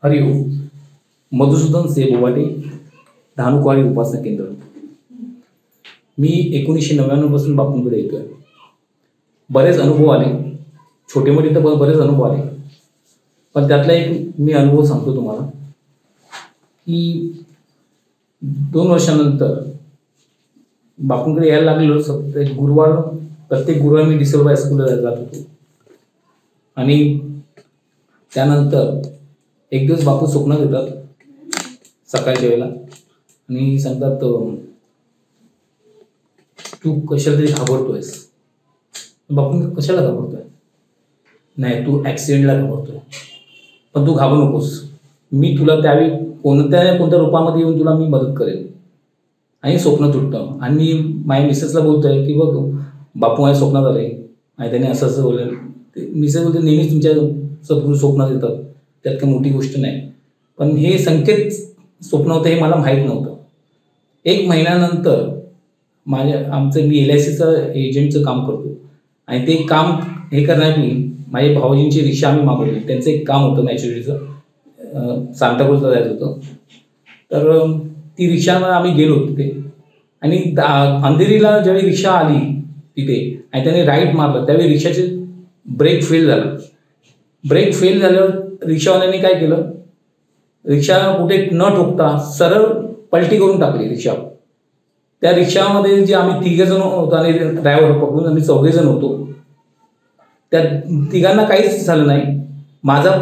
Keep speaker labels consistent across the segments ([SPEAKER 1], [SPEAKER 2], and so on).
[SPEAKER 1] हरिओम. मधुसूदन से बोवाटे, धानुकवाडी उपासना केंद्र. मी 1999 पासून बापूंकडे येतोय. बरेच अनुभव आले, छोटे मोठे तर बरेच अनुभव आले, पण त्यातला एक मी अनुभव सांगतो तुम्हाला की 2 वर्षानंतर बापूंकडे यायला लागलेलो. प्रत्येक गुरुवार मी डिसेंबर हायस्कूलला जात होतो. आणि त्यानंतर एक दिवस बापू स्वप्नात येतात सकाळच्या वेळेला आणि सांगतात, तू कशाला तरी घाबरतोयस. बापू, कशाला घाबरतोय? नाही, तू ॲक्सिडेंटला घाबरतोय, पण तू घाबरू नकोस. मी तुला त्यावेळी कोणत्या रूपामध्ये येऊन तुला मी मदत करेन. आणि स्वप्न तुटतं. आणि मी माझ्या मिसेसला बोलतोय की बघ, बापू माझ्या स्वप्नात आले आणि त्याने असं असं बोललं. मिसेस बोलते, नेहमीच तुमच्या सद्गुरू स्वप्नात येतात, त्यात काही मोठी गोष्ट नाही. पण हे संकेत स्वप्न होतं हे मला माहीत नव्हतं. 1 महिन्यानंतर मी LICचं एजंटचं काम करतो आणि ते काम हे करण्यासाठी माझ्या भाऊजींची रिक्षा आम्ही मागवली. त्यांचं एक काम होतं मॅच्युरिटीचं, सांताक्रूजला जायचं होतं. तर ती रिक्षानं आम्ही गेलो तिथे आणि अंधेरीला ज्यावेळी रिक्षा आली तिथे आणि त्याने राईट मारलं, त्यावेळी रिक्षाचे ब्रेक फेल झाला. ब्रेक फेल झाल्यावर रिक्षावाल्याने काय केलं, रिक्षा कुठे न ठोकता सरळ पलटी करून टाकली रिक्षा. त्या रिक्षामध्ये जे आम्ही 3 जण होतो आणि ड्रायव्हर पकडून आम्ही 4 जण होतो. त्या 3घांना काहीच झालं नाही. माझा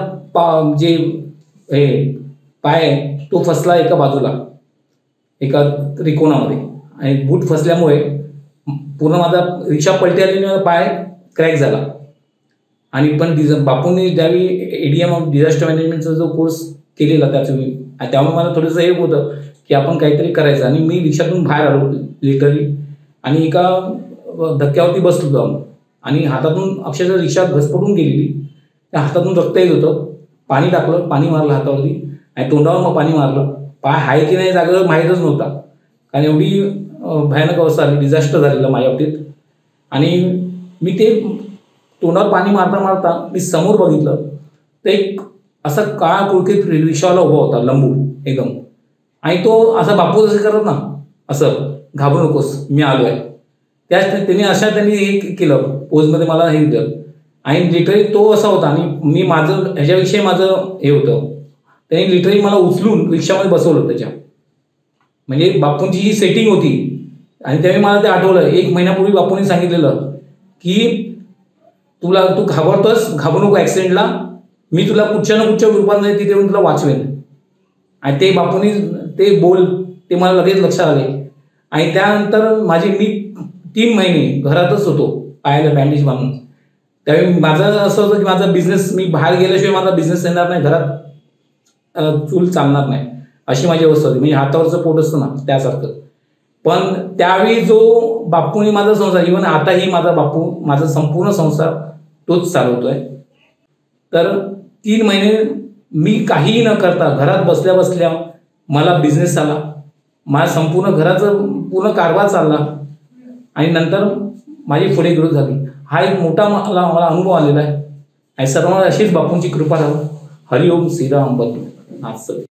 [SPEAKER 1] पाय तो फसला एका बाजूला, एका त्रिकोणामध्ये, आणि बूट फसल्यामुळे पूर्ण माझा रिक्षा पलटी आली आणि पाय क्रॅक झाला. आणि पण बापूंनी ज्यावेळी ADM डिझास्टर मॅनेजमेंटचा जो कोर्स केलेला त्यामुळे मला थोडंसं हे होतं की आपण काहीतरी करायचं. आणि मी रिक्षातून बाहेर आलो लिटरली आणि एका धक्क्यावरती बसलो होतो आणि हातातून अक्षरशः रिक्षा घसपटून गेलेली. त्या हातातून रक्त येत होतं. पाणी टाकलं, पाणी मारलं हातावरती आणि तोंडावर मग पाणी मारलं. पाय आहे की नाही जागेवर माहीतच नव्हता, कारण एवढी भयानक अवस्था आली, डिझास्टर झालेलं माझ्या बाबतीत. आणि मी ते तोंडावर पाणी मारता मारता मी समोर बघितलं तर एक असा काळा कुळकीत रिक्षावाला उभा होता, लंबू एकदम. आणि तो असा बापू जसं करत ना, असं घाबरू नकोस मी आलो आहे, त्यांनी हे केलं पोजमध्ये मला हे दिलं. आणि लिटरली तो असा होता आणि मी ह्याच्याविषयी माझं हे होतं. त्यांनी लिटरली मला उचलून रिक्षामध्ये बसवलं त्याच्या. म्हणजे बापूंची ही सेटिंग होती. आणि त्यावेळी मला ते आठवलं, 1 महिन्यापूर्वी बापूंनी सांगितलेलं की तू घाबरतोस, घाबरू नको ॲक्सिडेंटला, मी तुला कुठच्या ना कुठच्या रूपामध्ये तिथे येऊन तुला वाचवेन. आणि ते बापूंनी ते मला लगेच लक्षात आले. आणि त्यानंतर मी 3 महिने घरातच होतो, पायाला बँडेज बांधून. त्यावेळी माझं असं होतं की माझा बिझनेस, मी बाहेर गेल्याशिवाय माझा बिझनेस येणार नाही, घरात चूल चालणार नाही, अशी माझी अवस्था होती. म्हणजे हातावरचं पोट असतं ना त्यासारखं. पण त्यावेळी जो बापूंनी माझा संसार, इव्हन आताही माझा संपूर्ण संसार तोच चालवतोय. तर 3 महिने मी काहीही न करता घरात बसल्या बसल्या मला बिझनेस आला, माझ्या संपूर्ण घराचं पूर्ण कारभार चालला आणि नंतर माझी पुढे ग्रोथ झाली. हा एक मोठा मला अनुभव आलेला आहे. आणि सर्वांना अशीच बापूंची कृपा राहो. हरिओम श्रीराम बद्ध.